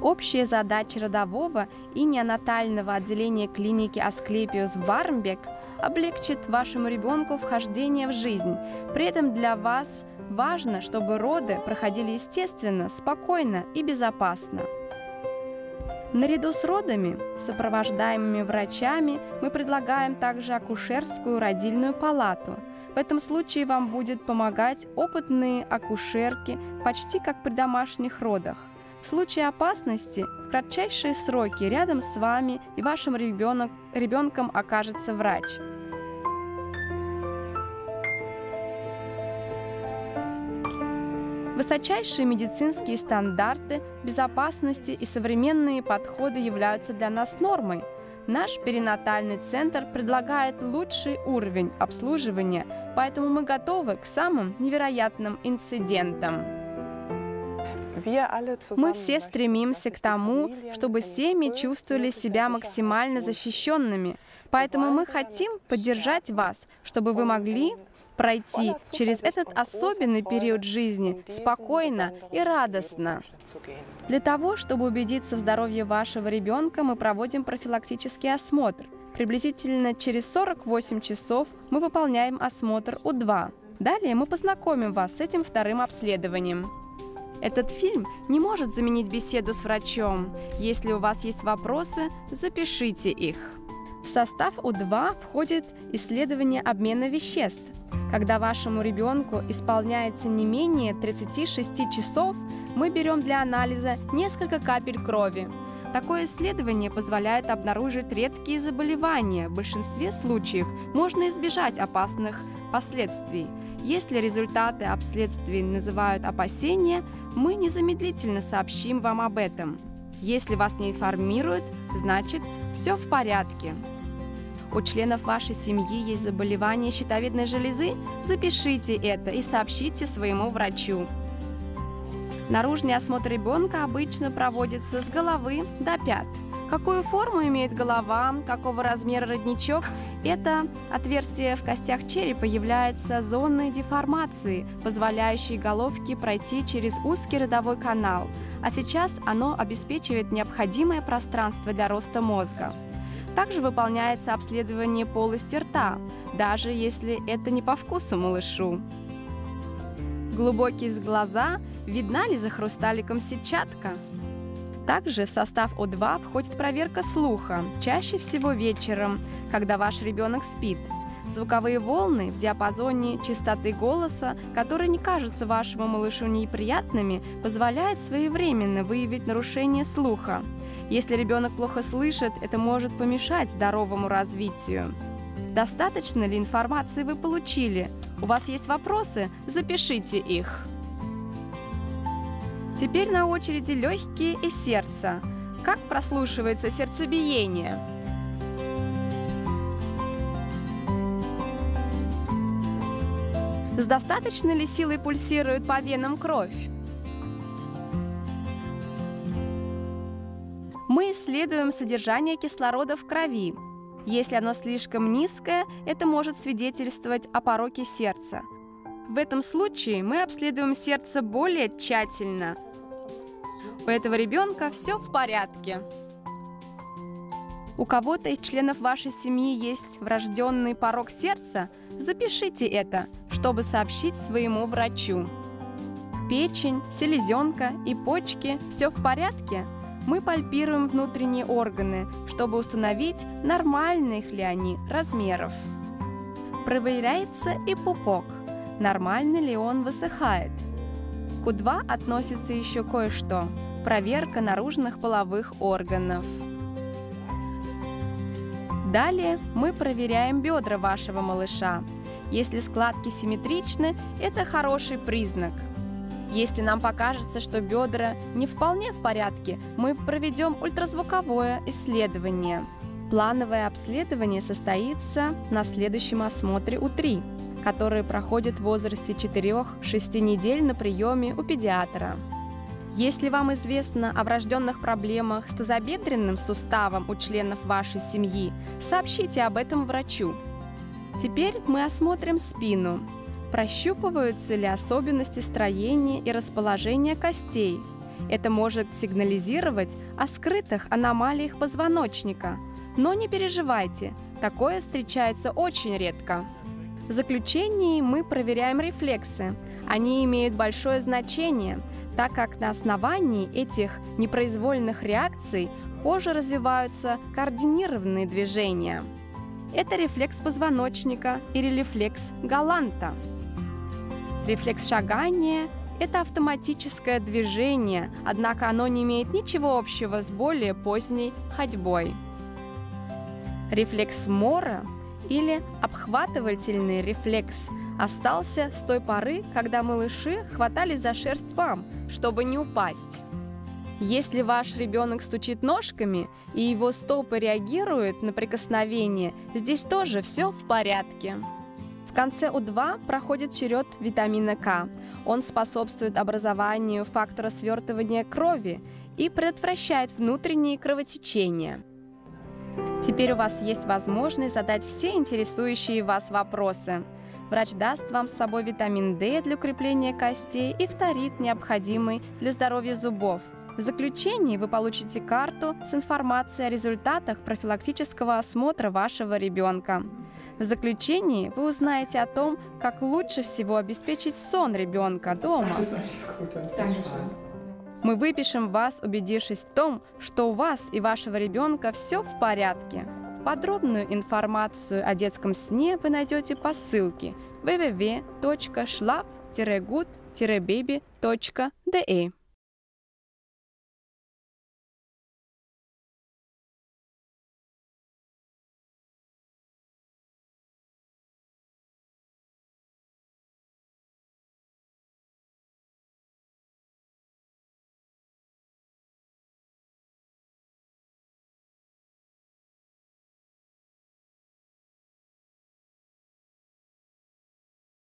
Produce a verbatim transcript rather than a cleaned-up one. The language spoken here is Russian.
Общая задача родового и неонатального отделения клиники Асклепиус в Бармбек облегчит вашему ребенку вхождение в жизнь. При этом для вас важно, чтобы роды проходили естественно, спокойно и безопасно. Наряду с родами, сопровождаемыми врачами, мы предлагаем также акушерскую родильную палату. В этом случае вам будет помогать опытные акушерки, почти как при домашних родах. В случае опасности в кратчайшие сроки рядом с вами и вашим ребенок, ребенком окажется врач. Высочайшие медицинские стандарты безопасности и современные подходы являются для нас нормой. Наш перинатальный центр предлагает лучший уровень обслуживания, поэтому мы готовы к самым невероятным инцидентам. Мы все стремимся к тому, чтобы семьи чувствовали себя максимально защищенными, поэтому мы хотим поддержать вас, чтобы вы могли пройти через этот особенный период жизни спокойно и радостно. Для того, чтобы убедиться в здоровье вашего ребенка, мы проводим профилактический осмотр. Приблизительно через сорок восемь часов мы выполняем осмотр У два. Далее мы познакомим вас с этим вторым обследованием. Этот фильм не может заменить беседу с врачом. Если у вас есть вопросы, запишите их. В состав У два входит исследование обмена веществ. Когда вашему ребенку исполняется не менее тридцати шести часов, мы берем для анализа несколько капель крови. Такое исследование позволяет обнаружить редкие заболевания. В большинстве случаев можно избежать опасных последствий. Если результаты обследований называют опасения, мы незамедлительно сообщим вам об этом. Если вас не информируют, значит, все в порядке. У членов вашей семьи есть заболевание щитовидной железы? Запишите это и сообщите своему врачу. Наружный осмотр ребенка обычно проводится с головы до пят. Какую форму имеет голова, какого размера родничок – это отверстие в костях черепа является зоной деформации, позволяющей головке пройти через узкий родовой канал, а сейчас оно обеспечивает необходимое пространство для роста мозга. Также выполняется обследование полости рта, даже если это не по вкусу малышу. Глубокие глаза, видна ли за хрусталиком сетчатка? Также в состав У два входит проверка слуха, чаще всего вечером, когда ваш ребенок спит. Звуковые волны в диапазоне частоты голоса, которые не кажутся вашему малышу неприятными, позволяют своевременно выявить нарушение слуха. Если ребенок плохо слышит, это может помешать здоровому развитию. Достаточно ли информации вы получили? У вас есть вопросы? Запишите их. Теперь на очереди легкие и сердце. Как прослушивается сердцебиение? С достаточной ли силой пульсирует по венам кровь? Мы исследуем содержание кислорода в крови. Если оно слишком низкое, это может свидетельствовать о пороке сердца. В этом случае мы обследуем сердце более тщательно. У этого ребенка все в порядке. У кого-то из членов вашей семьи есть врожденный порок сердца? Запишите это, чтобы сообщить своему врачу. Печень, селезенка и почки – все в порядке? Мы пальпируем внутренние органы, чтобы установить, нормальных ли они размеров. Проверяется и пупок, нормально ли он высыхает. К У два относится еще кое-что – проверка наружных половых органов. Далее мы проверяем бедра вашего малыша. Если складки симметричны, это хороший признак. Если нам покажется, что бедра не вполне в порядке, мы проведем ультразвуковое исследование. Плановое обследование состоится на следующем осмотре У три, который проходит в возрасте четырёх-шести недель на приеме у педиатра. Если вам известно о врожденных проблемах с тазобедренным суставом у членов вашей семьи, сообщите об этом врачу. Теперь мы осмотрим спину. Прощупываются ли особенности строения и расположения костей? Это может сигнализировать о скрытых аномалиях позвоночника. Но не переживайте, такое встречается очень редко. В заключении мы проверяем рефлексы. Они имеют большое значение, так как на основании этих непроизвольных реакций позже развиваются координированные движения. Это рефлекс позвоночника или рефлекс галанта. Рефлекс шагания – это автоматическое движение, однако оно не имеет ничего общего с более поздней ходьбой. Рефлекс Мора или обхватывательный рефлекс остался с той поры, когда малыши хватались за шерсть мам, чтобы не упасть. Если ваш ребенок стучит ножками и его стопы реагируют на прикосновение, здесь тоже все в порядке. В конце У два проходит черед витамина К. Он способствует образованию фактора свертывания крови и предотвращает внутренние кровотечения. Теперь у вас есть возможность задать все интересующие вас вопросы. Врач даст вам с собой витамин D для укрепления костей и фторид, необходимый для здоровья зубов. В заключении вы получите карту с информацией о результатах профилактического осмотра вашего ребенка. В заключении вы узнаете о том, как лучше всего обеспечить сон ребенка дома. Мы выпишем вас, убедившись в том, что у вас и вашего ребенка все в порядке. Подробную информацию о детском сне вы найдете по ссылке дабл ю дабл ю дабл ю точка шлаф тире гуд тире бэби точка дэ